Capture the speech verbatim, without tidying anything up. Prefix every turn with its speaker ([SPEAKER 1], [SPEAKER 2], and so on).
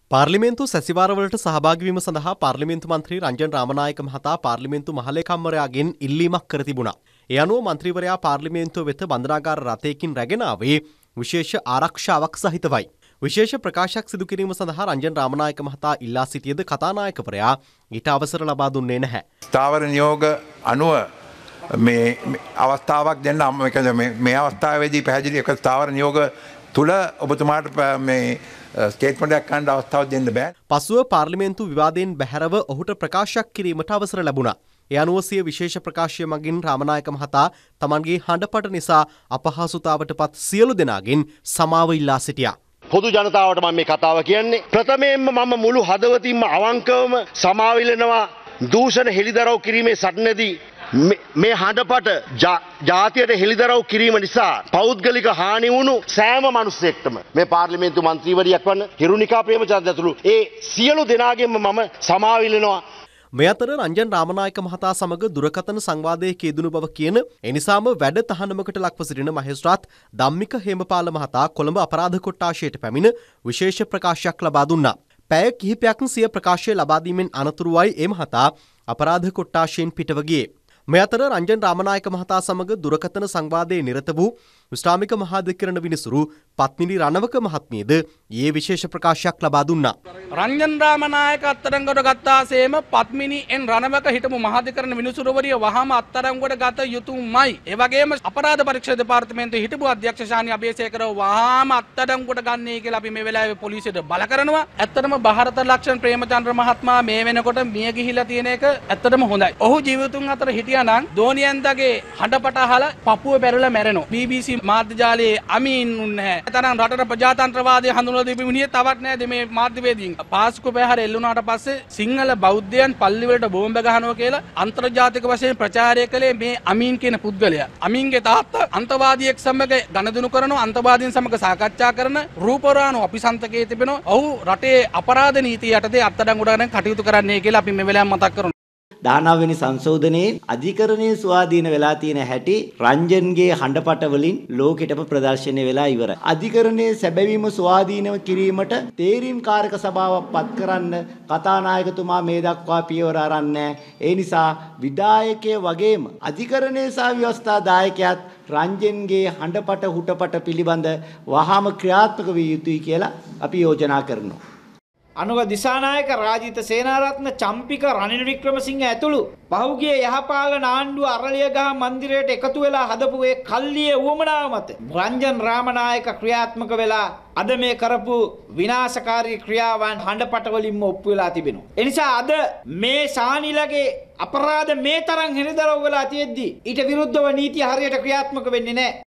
[SPEAKER 1] පාර්ලිමේන්තු සැසිවාරවලට සහභාගී වීම සඳහා පාර්ලිමේන්තු මන්ත්‍රී රංජන් රාමනායක මහතා පාර්ලිමේන්තු මහලේකම්වරයාගෙන් ඉල්ලීමක් කර තිබුණා. ඒ අනුව මන්ත්‍රීවරයා පාර්ලිමේන්තුව වෙත බන්ධනාගාර රථයකින් රැගෙන ආවේ විශේෂ ආරක්ෂාවක් සහිතවයි. විශේෂ ප්‍රකාශයක් සිදු කිරීම සඳහා රංජන් රාමනායක මහතා ඉල්ලා සිටියද කතානායකවරයා ඊට අවසර ලබා දුන්නේ නැහැ.
[SPEAKER 2] ස්ථාවර නියෝග අනුව මේ අවස්ථාවක් දෙන්න මේ මේ අවස්ථාවේදී පැහැදිලි එක ස්ථාවර නියෝග තුල ඔබතුමාට මේ ස්ටේට්මන්ට් එකක් ගන්න අවස්ථාවක් දෙන්න බෑ.
[SPEAKER 1] පසුව පාර්ලිමේන්තු විවාදයෙන් බැහැරව ඔහුට ප්‍රකාශයක් කිරීමට අවසර ලැබුණා. ඒ අනුව සිය විශේෂ ප්‍රකාශය මගින් රාමනායක මහතා තමන්ගේ හඬපට නිසා අපහසුතාවටපත් සියලු දෙනාගෙන් සමාව ඉල්ලා සිටියා.
[SPEAKER 3] පොදු ජනතාවට මම මේ කතාව කියන්නේ ප්‍රථමයෙන්ම මම මුළු හදවතින්ම අවංකවම සමාව ඉල්ලනවා දූෂණ හෙළිදරව් කිරීමේ සටනේදී මේ හඬපට ජාතියට හෙළිදරව් කිරීම නිසා පෞද්ගලික හානි වුණු සෑම මිනිසෙක්ටම මේ පාර්ලිමේන්තු මන්ත්‍රීවරියක් වන හිරුනිකා ප්‍රේමචන්ද්‍ර ඇතුළු ඒ සියලු දෙනාගෙන්ම මම සමාව ඉල්ලනවා.
[SPEAKER 1] මේ අතර රංජන් රාමනායක මහතා සමග දුරකථන සංවාදයේ යෙදුණු බව කියන එනිසාම වැඩ තහනමකට ලක්ව සිටින මහේස්ත්‍රාත් ධම්මික හේමපාල මහතා කොළඹ අපරාධ කොට්ටාශයට පැමිණ විශේෂ ප්‍රකාශයක් ලබා දුන්නා. පැය කිහිපයක් සිය ප්‍රකාශය ලබා දීමෙන් අනතුරුවයි ඒ මහතා අපරාධ කොට්ටාශයෙන් පිටව ගියේ. මේ අතර රංජන් රාමනායක මහතා සමග දුරකථන සංවාදයේ නිරත වූ විශ්‍රාමික මහාධිකරණ විනිසුරු පත්මිනි රණවක මහත්මියද ඊයේ විශේෂ ප්‍රකාශයක් ලබා දුන්නා.
[SPEAKER 4] රංජන් රාමනායක අත්අඩංගුවට ගත්තාseම පත්මිනි එන් රණවක හිටපු මහාධිකරණ විනිසුරුවරිය වහාම අත්අඩංගුවට ගත යුතුමයි. ඒ වගේම අපරාධ පරීක්ෂා දෙපාර්තමේන්තුවේ හිටපු අධ්‍යක්ෂ ශානි අබේසේකරව වහාම අත්අඩංගුවට ගන්නයි කියලා අපි මේ වෙලාවේ පොලිසියට බල කරනවා. ඇත්තටම බහරත ලක්ෂණ ප්‍රේමචන්ද්‍ර මහත්මයා මේ වෙනකොට මිය ගිහිලා තියෙන එක ඇත්තටම හොඳයි. ඔහු ජීවිතුන් අතර හිටියානම් දෝනියන්දගේ හඬපට අහලා පපුව පෙරලා මැරෙනවා. බී බී සී මාධ්‍ය ජාලයේ අමීන් නැහැ. තරම් රටට ප්‍රජාතන්ත්‍රවාදය හඳුන්වලා දීපු මිනිහෙක් තවත් නැද්ද මේ මාධ්‍යවේදීන්. පාස්කු පැහැර එල්ලුණාට පස්සේ සිංහල බෞද්ධයන් පල්ලි වලට බෝම්බ ගහනවා කියලා අන්තර්ජාතික වශයෙන් ප්‍රචාරය කළේ මේ අමීන් කියන පුද්ගලයා. අමීන්ගේ තාත්තා අන්තවාදියෙක් සමග ගනුදෙනු කරනවා, අන්තවාදීන් සමග සාකච්ඡා කරන රූපවරාණු අපිසන්තකයේ තිබෙනවා. ඔහු රටේ අපරාධ නීතිය යටතේ අත්අඩංගුවට ගන්න කටයුතු කරන්නයි කියලා අපි මේ වෙලාවෙන් මතක් කරනවා.
[SPEAKER 5] දහනව වෙනි සංශෝධනයේ අධිකරණයේ ස්වාධීන වෙලා තියෙන හැටි රංජන්ගේ හඬපට වලින් ලෝකෙටම ප්‍රදර්ශනය වෙලා ඉවරයි. අධිකරණයේ සැබවීම ස්වාධීනව කිරීමට තේරීම් කාරක සභාවක් පත් කරන්න කතානායකතුමා මේ දක්වා පියවර අරන් නැහැ. ඒ නිසා විධායකය වගේම අධිකරණයේ සහ ව්‍යවස්ථා දායකයාත් රංජන්ගේ හඬපට හුටපට පිළිබඳ වහාම ක්‍රියාත්මක විය යුතුයි කියලා අපි යෝජනා කරනවා.
[SPEAKER 6] අනුග දිසානායක රාජිත සේනාරත්න චම්පික රනිල් වික්‍රමසිංහ ඇතුළු පහුගිය යහපාලන ආණ්ඩුව අරලියගහ මන්දිරයට එකතු වෙලා හදපු ඒ කල්ලියේ උවමනාව මත රංජන් රාමනායක ක්‍රියාත්මක වෙලා අද මේ කරපු විනාශකාරී ක්‍රියාවන් හඬපට වලින්ම ඔප්පු වෙලා තිබෙනවා. ඒ නිසා අද මේ සානිලගේ අපරාධ මේ තරම් හෙළිදරව් වෙලා තියෙද්දි ඊට විරුද්ධව නීතිය හරියට ක්‍රියාත්මක වෙන්නේ නැහැ.